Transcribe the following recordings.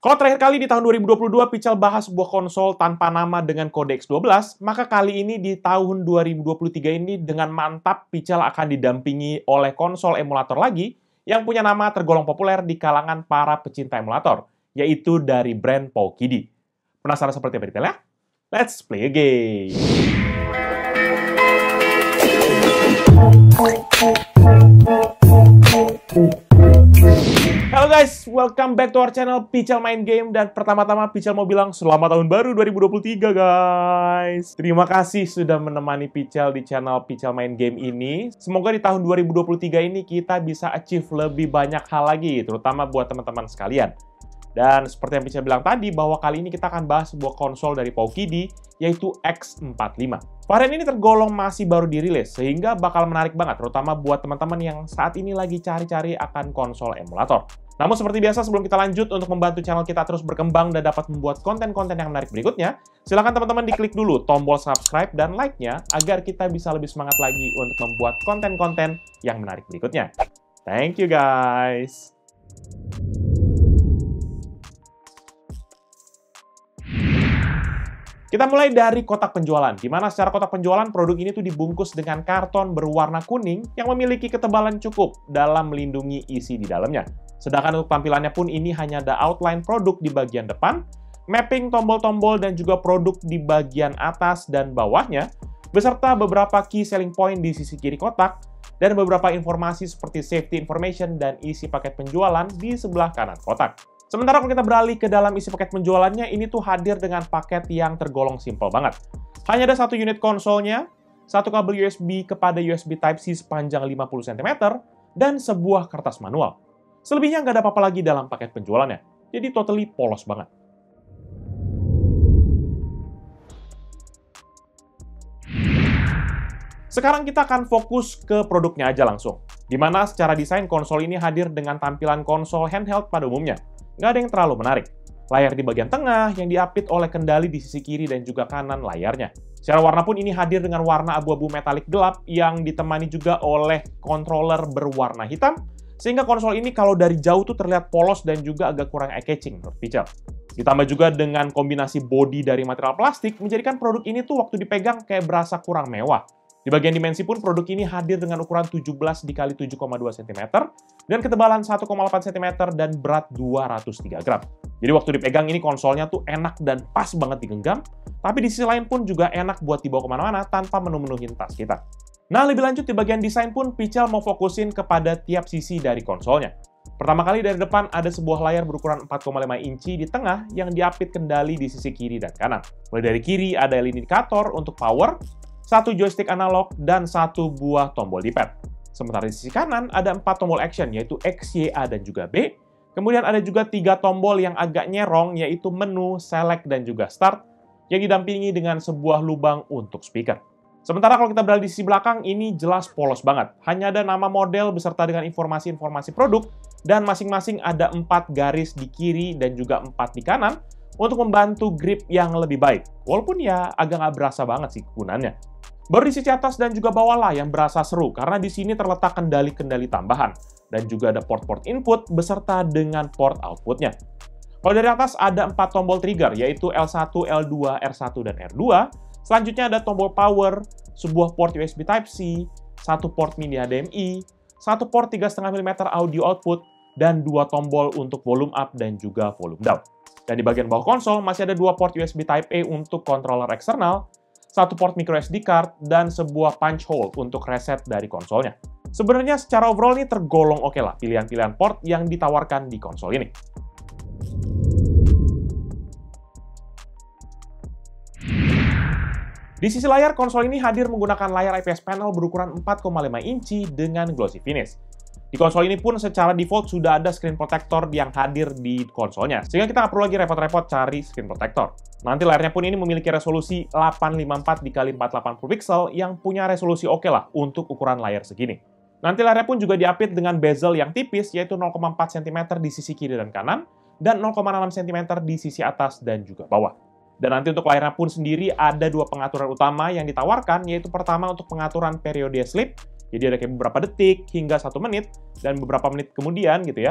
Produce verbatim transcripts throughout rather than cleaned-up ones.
Kalau terakhir kali di tahun dua ribu dua puluh dua Pichel bahas sebuah konsol tanpa nama dengan kode X dua belas, maka kali ini di tahun dua ribu dua puluh tiga ini dengan mantap Pichel akan didampingi oleh konsol emulator lagi yang punya nama tergolong populer di kalangan para pecinta emulator, yaitu dari brand Powkiddy. Penasaran seperti apa detailnya? Let's play a game! Halo guys, welcome back to our channel Pichel Main Game. Dan pertama-tama Pichel mau bilang selamat tahun baru dua ribu dua puluh tiga guys. Terima kasih sudah menemani Pichel di channel Pichel Main Game ini. Semoga di tahun dua ribu dua puluh tiga ini kita bisa achieve lebih banyak hal lagi, terutama buat teman-teman sekalian. Dan seperti yang Pichel bilang tadi, bahwa kali ini kita akan bahas sebuah konsol dari Powkiddy, yaitu X empat puluh lima. Varian ini tergolong masih baru dirilis, sehingga bakal menarik banget, terutama buat teman-teman yang saat ini lagi cari-cari akan konsol emulator. Namun seperti biasa, sebelum kita lanjut untuk membantu channel kita terus berkembang dan dapat membuat konten-konten yang menarik berikutnya, silahkan teman-teman diklik dulu tombol subscribe dan like-nya, agar kita bisa lebih semangat lagi untuk membuat konten-konten yang menarik berikutnya. Thank you guys! Kita mulai dari kotak penjualan, di mana secara kotak penjualan produk ini tuh dibungkus dengan karton berwarna kuning yang memiliki ketebalan cukup dalam melindungi isi di dalamnya. Sedangkan untuk tampilannya pun ini hanya ada outline produk di bagian depan, mapping tombol-tombol dan juga produk di bagian atas dan bawahnya, beserta beberapa key selling point di sisi kiri kotak, dan beberapa informasi seperti safety information dan isi paket penjualan di sebelah kanan kotak. Sementara kalau kita beralih ke dalam isi paket penjualannya, ini tuh hadir dengan paket yang tergolong simple banget. Hanya ada satu unit konsolnya, satu kabel U S B kepada U S B Type-C sepanjang lima puluh sentimeter, dan sebuah kertas manual. Selebihnya nggak ada apa-apa lagi dalam paket penjualannya, jadi totally polos banget. Sekarang kita akan fokus ke produknya aja langsung, di mana secara desain konsol ini hadir dengan tampilan konsol handheld pada umumnya. Nggak ada yang terlalu menarik. Layar di bagian tengah yang diapit oleh kendali di sisi kiri dan juga kanan layarnya. Secara warna pun ini hadir dengan warna abu-abu metalik gelap yang ditemani juga oleh controller berwarna hitam, sehingga konsol ini kalau dari jauh tuh terlihat polos dan juga agak kurang eye-catching menurut Pichel. Ditambah juga dengan kombinasi bodi dari material plastik, menjadikan produk ini tuh waktu dipegang kayak berasa kurang mewah. Di bagian dimensi pun produk ini hadir dengan ukuran tujuh belas dikali tujuh koma dua sentimeter dan ketebalan satu koma delapan sentimeter dan berat dua ratus tiga gram. Jadi waktu dipegang ini konsolnya tuh enak dan pas banget digenggam, tapi di sisi lain pun juga enak buat dibawa kemana-mana tanpa menu-menuhin tas kita. Nah, lebih lanjut di bagian desain pun Pichel mau fokusin kepada tiap sisi dari konsolnya. Pertama kali dari depan ada sebuah layar berukuran empat koma lima inci di tengah yang diapit kendali di sisi kiri dan kanan. Mulai dari kiri ada L E D indikator untuk power, satu joystick analog, dan satu buah tombol D-pad. Sementara di sisi kanan ada empat tombol action, yaitu X, Y, A, dan juga B. Kemudian ada juga tiga tombol yang agak nyerong, yaitu menu, select, dan juga start, yang didampingi dengan sebuah lubang untuk speaker. Sementara kalau kita berada di sisi belakang, ini jelas polos banget. Hanya ada nama model beserta dengan informasi-informasi produk, dan masing-masing ada empat garis di kiri dan juga empat di kanan, untuk membantu grip yang lebih baik. Walaupun ya agak nggak berasa banget sih kegunaannya. Baru di sisi atas dan juga bawah lah yang berasa seru, karena di sini terletak kendali-kendali tambahan, dan juga ada port-port input beserta dengan port outputnya. Kalau dari atas ada empat tombol trigger, yaitu L satu, L dua, R satu, dan R dua. Selanjutnya ada tombol power, sebuah port U S B Type-C, satu port mini H D M I, satu port tiga koma lima milimeter audio output, dan dua tombol untuk volume up dan juga volume down. Dan di bagian bawah konsol masih ada dua port U S B Type-A untuk controller eksternal, satu port micro S D card, dan sebuah punch hole untuk reset dari konsolnya. Sebenarnya secara overall ini tergolong oke lah pilihan-pilihan port yang ditawarkan di konsol ini. Di sisi layar, konsol ini hadir menggunakan layar I P S panel berukuran empat koma lima inci dengan glossy finish. Di konsol ini pun secara default sudah ada screen protector yang hadir di konsolnya, sehingga kita nggak perlu lagi repot-repot cari screen protector. Nanti layarnya pun ini memiliki resolusi delapan lima empat dikali empat delapan puluh piksel yang punya resolusi oke lah untuk ukuran layar segini. Nanti layarnya pun juga diapit dengan bezel yang tipis, yaitu nol koma empat sentimeter di sisi kiri dan kanan, dan nol koma enam sentimeter di sisi atas dan juga bawah. Dan nanti untuk layarnya pun sendiri ada dua pengaturan utama yang ditawarkan, yaitu pertama untuk pengaturan periode sleep, jadi ada kayak beberapa detik hingga satu menit, dan beberapa menit kemudian gitu ya,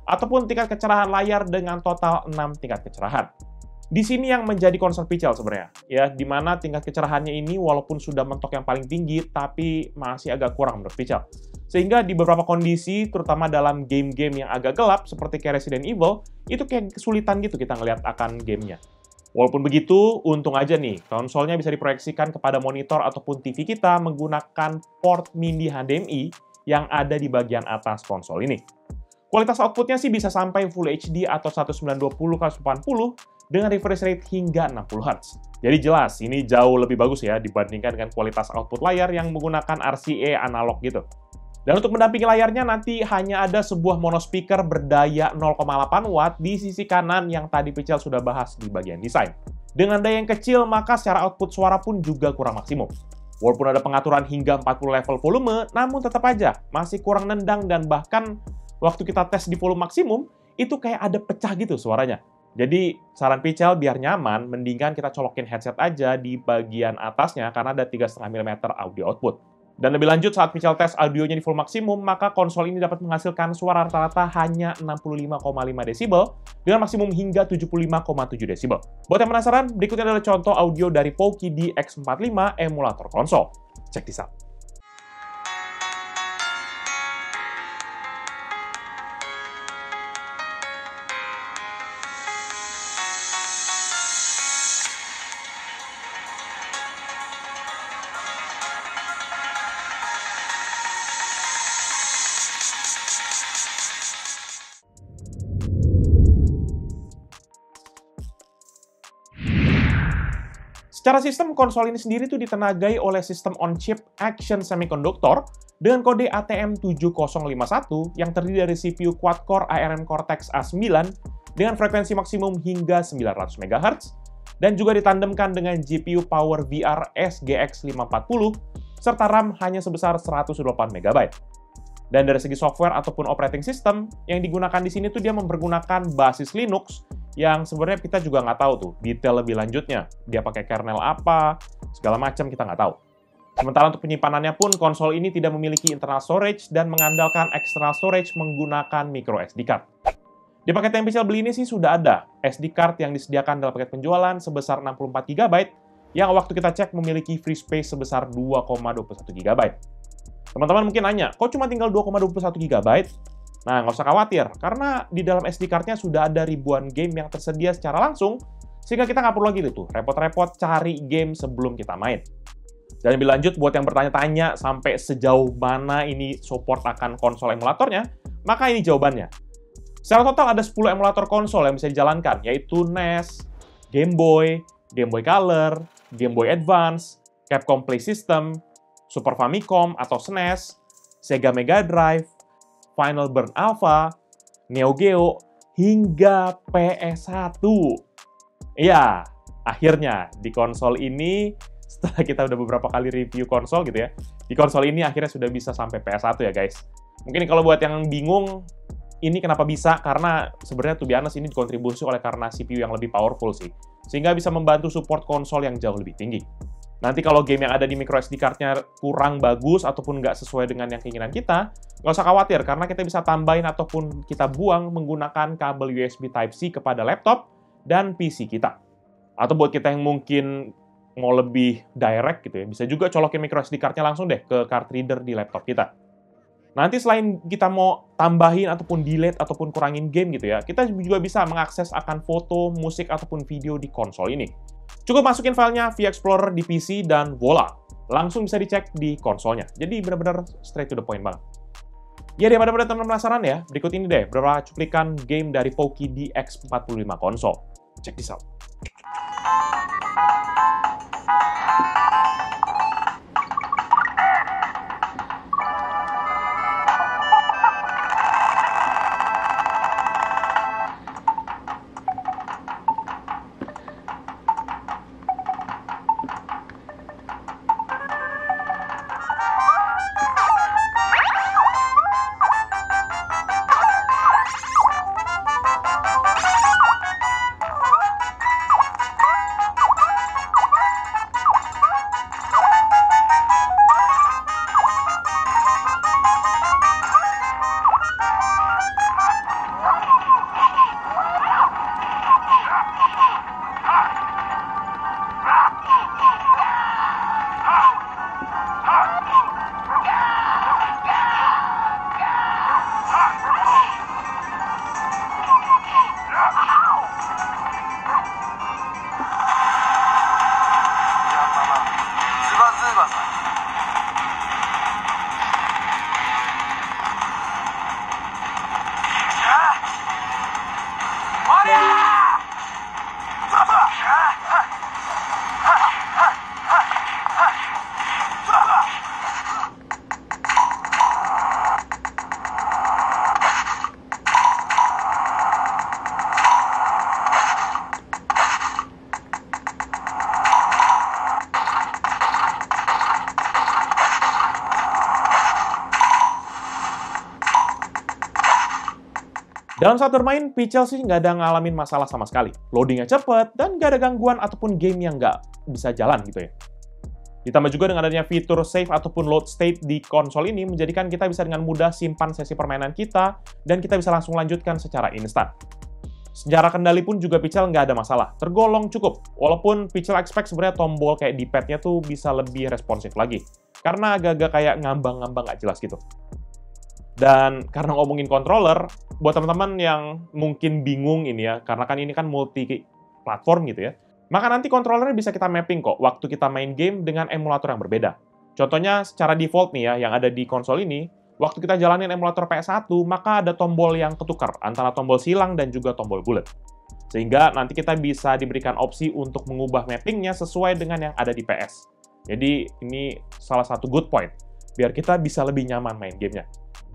ataupun tingkat kecerahan layar dengan total enam tingkat kecerahan. Di sini yang menjadi concern Pichel sebenarnya, ya, di mana tingkat kecerahannya ini walaupun sudah mentok yang paling tinggi, tapi masih agak kurang menurut Pichel. Sehingga di beberapa kondisi, terutama dalam game-game yang agak gelap, seperti kayak Resident Evil, itu kayak kesulitan gitu kita ngelihat akan gamenya. Walaupun begitu, untung aja nih, konsolnya bisa diproyeksikan kepada monitor ataupun T V kita menggunakan port mini H D M I yang ada di bagian atas konsol ini. Kualitas outputnya sih bisa sampai Full H D atau seribu sembilan ratus dua puluh kali delapan puluh dengan refresh rate hingga enam puluh hertz. Jadi jelas, ini jauh lebih bagus ya dibandingkan dengan kualitas output layar yang menggunakan R C A analog gitu. Dan untuk mendampingi layarnya nanti hanya ada sebuah mono speaker berdaya nol koma delapan watt di sisi kanan yang tadi Pichel sudah bahas di bagian desain. Dengan daya yang kecil, maka secara output suara pun juga kurang maksimum. Walaupun ada pengaturan hingga empat puluh level volume, namun tetap aja masih kurang nendang dan bahkan waktu kita tes di volume maksimum, itu kayak ada pecah gitu suaranya. Jadi, saran Pichel biar nyaman, mendingan kita colokin headset aja di bagian atasnya karena ada tiga koma lima milimeter audio output. Dan lebih lanjut, saat Pichel tes audionya di full maksimum, maka konsol ini dapat menghasilkan suara rata-rata hanya enam puluh lima koma lima desibel dengan maksimum hingga tujuh puluh lima koma tujuh desibel. Buat yang penasaran, berikutnya adalah contoh audio dari Poki D X empat puluh lima emulator konsol. Check this out. Secara sistem, konsol ini sendiri tuh ditenagai oleh sistem on-chip Action Semiconductor dengan kode A T M tujuh nol lima satu yang terdiri dari C P U quad-core A R M Cortex A sembilan dengan frekuensi maksimum hingga sembilan ratus megahertz dan juga ditandemkan dengan G P U Power V R S G X lima empat nol serta RAM hanya sebesar seratus delapan megabyte. Dan dari segi software ataupun operating system, yang digunakan di sini tuh dia mempergunakan basis Linux yang sebenarnya kita juga nggak tahu tuh detail lebih lanjutnya. Dia pakai kernel apa, segala macam kita nggak tahu. Sementara untuk penyimpanannya pun, konsol ini tidak memiliki internal storage dan mengandalkan external storage menggunakan micro S D card. Di paket yang Pichel beli ini sih sudah ada S D card yang disediakan dalam paket penjualan sebesar enam puluh empat giga byte, yang waktu kita cek memiliki free space sebesar dua koma dua puluh satu giga byte. Teman-teman mungkin nanya, kok cuma tinggal dua koma dua puluh satu giga byte? Nah, nggak usah khawatir, karena di dalam S D card-nya sudah ada ribuan game yang tersedia secara langsung, sehingga kita nggak perlu lagi tuh repot-repot cari game sebelum kita main. Dan lebih lanjut, buat yang bertanya-tanya sampai sejauh mana ini support akan konsol emulatornya, maka ini jawabannya. Secara total ada sepuluh emulator konsol yang bisa dijalankan, yaitu N E S, Game Boy, Game Boy Color, Game Boy Advance, Capcom Play System, Super Famicom atau S N E S, Sega Mega Drive, Final Burn Alpha, Neo Geo, hingga P S satu. Iya, akhirnya di konsol ini, setelah kita udah beberapa kali review konsol gitu ya, di konsol ini akhirnya sudah bisa sampai P S satu ya guys. Mungkin kalau buat yang bingung, ini kenapa bisa? Karena sebenarnya to be honest ini dikontribusi oleh karena C P U yang lebih powerful sih. Sehingga bisa membantu support konsol yang jauh lebih tinggi. Nanti kalau game yang ada di micro S D card-nya kurang bagus ataupun nggak sesuai dengan yang keinginan kita, nggak usah khawatir karena kita bisa tambahin ataupun kita buang menggunakan kabel U S B Type-C kepada laptop dan P C kita. Atau buat kita yang mungkin mau lebih direct gitu ya, bisa juga colokin micro S D card-nya langsung deh ke card reader di laptop kita. Nanti selain kita mau tambahin ataupun delete ataupun kurangin game gitu ya, kita juga bisa mengakses akan foto, musik, ataupun video di konsol ini. Cukup masukin filenya via Explorer di P C dan voila, langsung bisa dicek di konsolnya. Jadi benar-benar straight to the point banget. Ya, daripada teman-teman penasaran ya, berikut ini deh beberapa cuplikan game dari Poki D X empat puluh lima konsol. Check this out. Dalam saat bermain, Pichel sih nggak ada ngalamin masalah sama sekali. Loadingnya cepet, dan nggak ada gangguan ataupun game yang nggak bisa jalan gitu ya. Ditambah juga dengan adanya fitur save ataupun load state di konsol ini, menjadikan kita bisa dengan mudah simpan sesi permainan kita, dan kita bisa langsung lanjutkan secara instan. Secara kendali pun juga Pichel nggak ada masalah, tergolong cukup. Walaupun Pichel expect sebenarnya tombol kayak di pad-nya tuh bisa lebih responsif lagi, karena agak-agak kayak ngambang-ngambang nggak jelas gitu. Dan karena ngomongin controller, buat teman-teman yang mungkin bingung ini ya, karena kan ini kan multi-platform gitu ya, maka nanti controllernya bisa kita mapping kok waktu kita main game dengan emulator yang berbeda. Contohnya secara default nih ya, yang ada di konsol ini, waktu kita jalanin emulator P S satu, maka ada tombol yang ketukar antara tombol silang dan juga tombol bulat. Sehingga nanti kita bisa diberikan opsi untuk mengubah mappingnya sesuai dengan yang ada di P S. Jadi ini salah satu good point, biar kita bisa lebih nyaman main gamenya.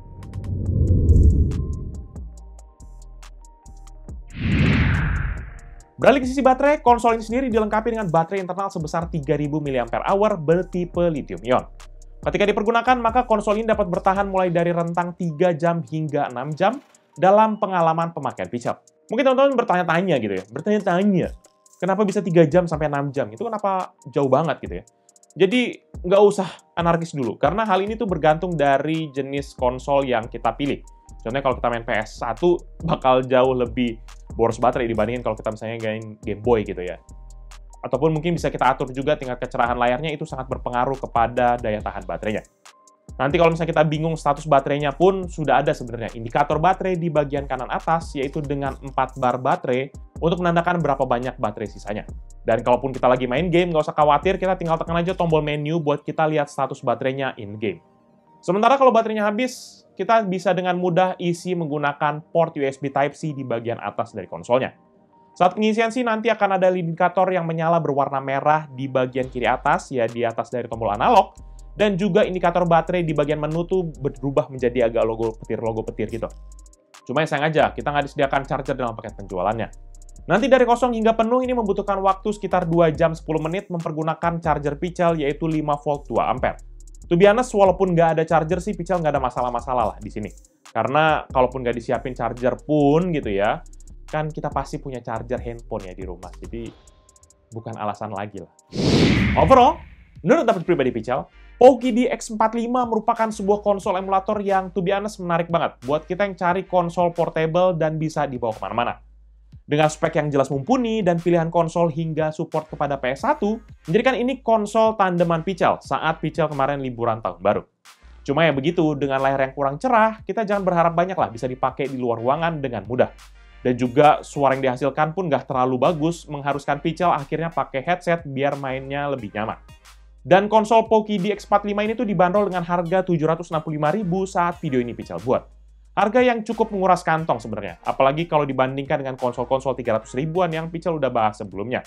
Beralih ke sisi baterai, konsol ini sendiri dilengkapi dengan baterai internal sebesar tiga ribu mili ampere hour bertipe lithium-ion. Ketika dipergunakan, maka konsol ini dapat bertahan mulai dari rentang tiga jam hingga enam jam dalam pengalaman pemakaian Pichel. Mungkin teman-teman bertanya-tanya gitu ya, bertanya-tanya, kenapa bisa tiga jam sampai enam jam? Itu kenapa jauh banget gitu ya? Jadi, nggak usah anarkis dulu, karena hal ini tuh bergantung dari jenis konsol yang kita pilih. Contohnya kalau kita main P S satu, bakal jauh lebih boros baterai dibandingin kalau kita misalnya main Game Boy gitu ya. Ataupun mungkin bisa kita atur juga tingkat kecerahan layarnya, itu sangat berpengaruh kepada daya tahan baterainya. Nanti kalau misalnya kita bingung status baterainya pun, sudah ada sebenarnya indikator baterai di bagian kanan atas, yaitu dengan empat bar baterai, untuk menandakan berapa banyak baterai sisanya. Dan kalaupun kita lagi main game, nggak usah khawatir, kita tinggal tekan aja tombol menu buat kita lihat status baterainya in-game. Sementara kalau baterainya habis, kita bisa dengan mudah isi menggunakan port U S B Type-C di bagian atas dari konsolnya. Saat pengisian sih nanti akan ada indikator yang menyala berwarna merah di bagian kiri atas, ya di atas dari tombol analog, dan juga indikator baterai di bagian menu tuh berubah menjadi agak logo petir-logo petir gitu. Cuma ya sayang aja, kita nggak disediakan charger dalam paket penjualannya. Nanti dari kosong hingga penuh ini membutuhkan waktu sekitar dua jam sepuluh menit mempergunakan charger Pichel yaitu lima volt dua ampere. To be honest, walaupun nggak ada charger sih, Pichel nggak ada masalah-masalah lah di sini. Karena kalaupun nggak disiapin charger pun gitu ya, kan kita pasti punya charger handphone ya di rumah. Jadi bukan alasan lagi lah. Overall, menurut pendapat pribadi Pichel, Poki D X empat puluh lima merupakan sebuah konsol emulator yang to be honest menarik banget buat kita yang cari konsol portable dan bisa dibawa kemana-mana. Dengan spek yang jelas mumpuni dan pilihan konsol hingga support kepada P S satu, menjadikan ini konsol tandeman Pichel saat Pichel kemarin liburan tahun baru. Cuma ya begitu, dengan layar yang kurang cerah, kita jangan berharap banyak lah bisa dipakai di luar ruangan dengan mudah. Dan juga suara yang dihasilkan pun nggak terlalu bagus, mengharuskan Pichel akhirnya pakai headset biar mainnya lebih nyaman. Dan konsol Poki D X empat puluh lima ini tuh dibanderol dengan harga tujuh ratus enam puluh lima ribu rupiah saat video ini Pichel buat. Harga yang cukup menguras kantong sebenarnya, apalagi kalau dibandingkan dengan konsol-konsol tiga ratus ribuan yang Pichel udah bahas sebelumnya.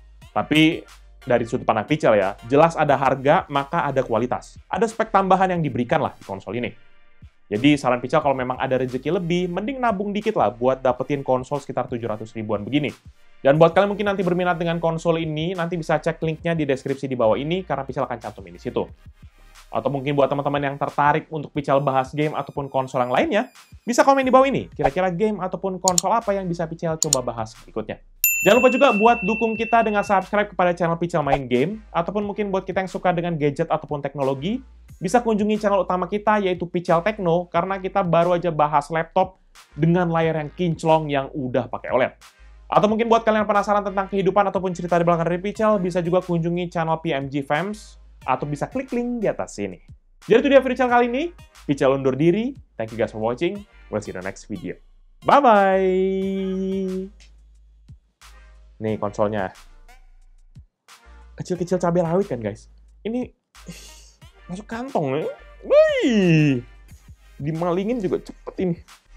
Tapi dari sudut pandang Pichel ya, jelas ada harga, maka ada kualitas. Ada spek tambahan yang diberikan lah di konsol ini. Jadi saran Pichel kalau memang ada rezeki lebih, mending nabung dikit lah buat dapetin konsol sekitar tujuh ratus ribuan begini. Dan buat kalian mungkin nanti berminat dengan konsol ini, nanti bisa cek linknya di deskripsi di bawah ini, karena Pichel akan cantumin di situ. Atau mungkin buat teman-teman yang tertarik untuk Pichel bahas game ataupun konsol yang lainnya, bisa komen di bawah ini. Kira-kira game ataupun konsol apa yang bisa Pichel coba bahas berikutnya. Jangan lupa juga buat dukung kita dengan subscribe kepada channel Pichel Main Game, ataupun mungkin buat kita yang suka dengan gadget ataupun teknologi, bisa kunjungi channel utama kita yaitu Pichel Techno, karena kita baru aja bahas laptop dengan layar yang kinclong yang udah pakai O L E D. Atau mungkin buat kalian yang penasaran tentang kehidupan ataupun cerita di belakang dari Pichel, bisa juga kunjungi channel P M G Fams, atau bisa klik link di atas sini. Jadi itu dia video channel kali ini. Pichel undur diri. Thank you guys for watching. We'll see you in the next video. Bye-bye! Nih konsolnya. Kecil-kecil cabai rawit kan guys. Ini ih, masuk kantong nih. Wih! Dimalingin juga cepet ini.